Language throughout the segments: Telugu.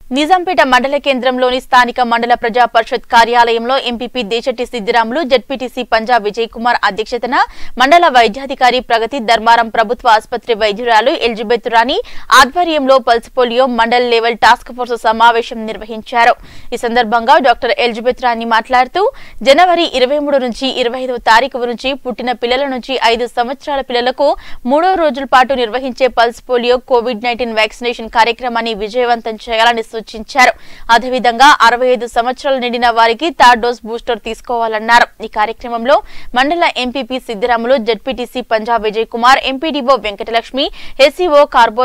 నిజాంపేట మండల కేంద్రంలోని స్థానిక మండల ప్రజా పరిషత్ కార్యాలయంలో ఎంపీపీ దేశెట్టి సిద్దిరాములు జెడ్పీటీసీ పంజాబ్ విజయ్ కుమార్ అధ్యక్షతన మండల వైద్యాధికారి ప్రగతి ధర్మారం ప్రభుత్వ ఆసుపత్రి వైద్యురాలు ఎలిజబెత్ రాణి ఆధ్వర్యంలో pulse polio mandal level task force సమావేశం నిర్వహించారు। ఈ సందర్భంగా డాక్టర్ ఎలిజబెత్ రాణి మాట్లాడుతూ జనవరి 23 నుంచి 25వ తారీఖు నుంచి పుట్టిన పిల్లల నుంచి 5 సంవత్సరాల పిల్లలకు 3 రోజుల పాటు నిర్వహించే పల్స్ పోలియో కోవిడ్-19 వ్యాక్సినేషన్ కార్యక్రమాన్ని విజయవంతం చేయాలని సూచించారు। అదేవిధంగా 65 సంవత్సరాలు నిండిన వారికి థర్డ్ డోస్ బూస్టర్ తీసుకోవాలన్నారు। ఈ కార్యక్రమంలో మండల MPP Siddiramulu ZPTC Punjab Vijay Kumar MPDO Venkatalakshmi SCO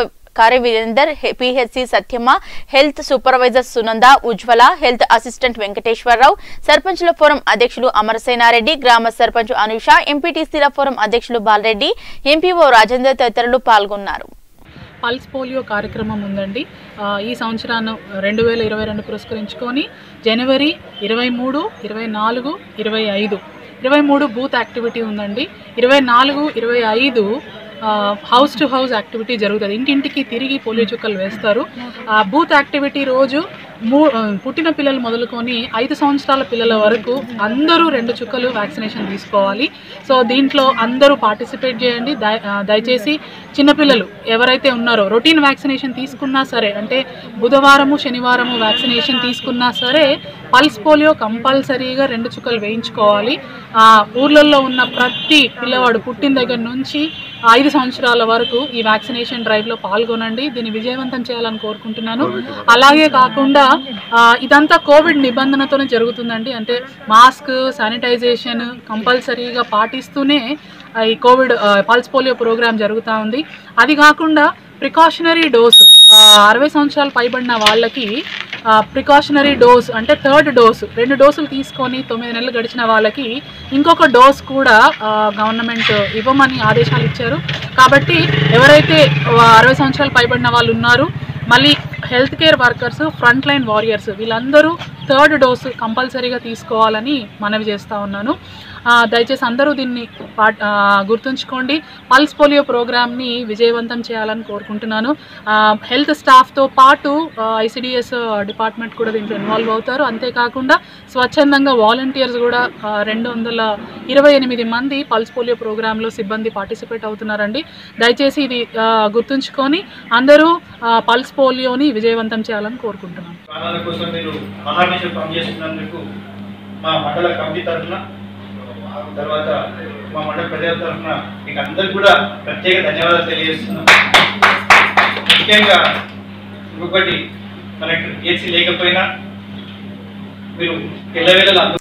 Virender PHC Satyamma health supervisor Sunanda Ujwala health assistant Venkateswara Rao సర్పంచుల ఫోరం అధ్యక్షులు అమరసేనారెడ్డి గ్రామ సర్పంచ్ అనుష ఎంపీటీసీల ఫోరం అధ్యక్షులు బాలరెడ్డి ఎంపీఓ రాజేందర్ తదితరులు పాల్గొన్నారు। పల్స్ పోలియో కార్యక్రమం ఉందండి। ఈ సంవత్సరాన్ని 2022 పురస్కరించుకొని జనవరి 23, 24, 25 23 బూత్ యాక్టివిటీ ఉందండి। 24, 25 హౌస్ టు హౌస్ యాక్టివిటీ జరుగుతుంది। ఇంటింటికి తిరిగి పోలియో చుక్కలు వేస్తారు। బూత్ యాక్టివిటీ రోజు పుట్టిన పిల్లలు మొదలుకొని 5 సంవత్సరాల పిల్లల వరకు అందరూ 2 చుక్కలు వ్యాక్సినేషన్ తీసుకోవాలి। సో దీంట్లో అందరూ పార్టిసిపేట్ చేయండి। దయచేసి చిన్నపిల్లలు ఎవరైతే ఉన్నారో రొటీన్ వ్యాక్సినేషన్ తీసుకున్నా సరే, అంటే బుధవారము శనివారము వ్యాక్సినేషన్ తీసుకున్నా సరే పల్స్ పోలియో కంపల్సరీగా 2 చుక్కలు వేయించుకోవాలి। ఊర్లలో ఉన్న ప్రతి పిల్లవాడు పుట్టిన దగ్గర నుంచి 5 సంవత్సరాల వరకు ఈ వ్యాక్సినేషన్ డ్రైవ్లో పాల్గొనండి। దీన్ని విజయవంతం చేయాలని కోరుకుంటున్నాను। అలాగే కాకుండా ఇదంతా కోవిడ్ నిబంధనతోనే జరుగుతుందండి। అంటే మాస్క్, శానిటైజేషన్ కంపల్సరీగా పాటిస్తూనే ఈ కోవిడ్ పల్స్ పోలియో ప్రోగ్రామ్ జరుగుతూ ఉంది। అది కాకుండా ప్రికాషనరీ డోసు 60 సంవత్సరాలు పైబడిన వాళ్ళకి ప్రికాషనరీ డోస్ అంటే థర్డ్ డోసు 2 డోసులు తీసుకొని 9 నెలలు గడిచిన వాళ్ళకి ఇంకొక డోస్ కూడా గవర్నమెంట్ ఇవ్వమని ఆదేశాలు ఇచ్చారు। కాబట్టి ఎవరైతే 60 సంవత్సరాలు పైబడిన వాళ్ళు ఉన్నారు, మళ్ళీ health care workers, front line warriors వీళ్ళందరూ థర్డ్ డోసు కంపల్సరీగా తీసుకోవాలని మనవి చేస్తూ ఉన్నాను। దయచేసి అందరూ దీన్ని గుర్తుంచుకోండి। పల్స్ పోలియో ప్రోగ్రామ్ని విజయవంతం చేయాలని కోరుకుంటున్నాను। హెల్త్ స్టాఫ్తో పాటు ఐసిడిఎస్ డిపార్ట్మెంట్ కూడా దీంట్లో ఇన్వాల్వ్ అవుతారు। అంతేకాకుండా స్వచ్ఛందంగా వాలంటీర్స్ కూడా 228 మంది పల్స్ పోలియో ప్రోగ్రాంలో సిబ్బంది పార్టిసిపేట్ అవుతున్నారండి। దయచేసి ఇది గుర్తుంచుకొని అందరూ పల్స్ పోలియోని విజయవంతం చేయాలని కోరుకుంటున్నాను। మా మండల కమిటీ తరఫున తర్వాత మా మండల ప్రజల తరఫున మీకు అందరికి కూడా ప్రత్యేక ధన్యవాదాలు తెలియజేస్తున్నాం। ముఖ్యంగా ఇంకొకటి మనకి ఏసీ లేకపోయినా మీరు ఎల్లవేళలా